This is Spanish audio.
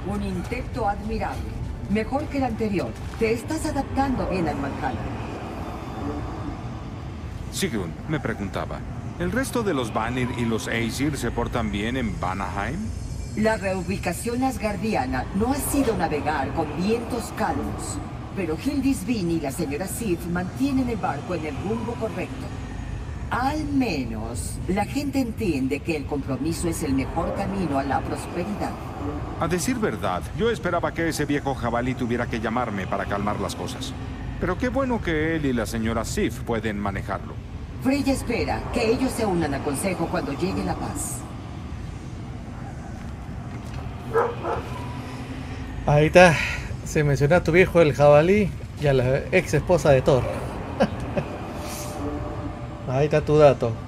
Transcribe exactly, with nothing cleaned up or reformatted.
Un intento admirable. Mejor que el anterior. Te estás adaptando bien al Valhalla. Sigrun, me preguntaba, ¿el resto de los Vanir y los Aesir se portan bien en Vanaheim? La reubicación asgardiana no ha sido navegar con vientos calmos, pero Hildisvín y la señora Sif mantienen el barco en el rumbo correcto. Al menos, la gente entiende que el compromiso es el mejor camino a la prosperidad. A decir verdad, yo esperaba que ese viejo jabalí tuviera que llamarme para calmar las cosas. Pero qué bueno que él y la señora Sif pueden manejarlo. Freya espera que ellos se unan al consejo cuando llegue la paz. Ahí está. Se menciona a tu viejo el jabalí y a la ex esposa de Thor. Ahí está tu dato.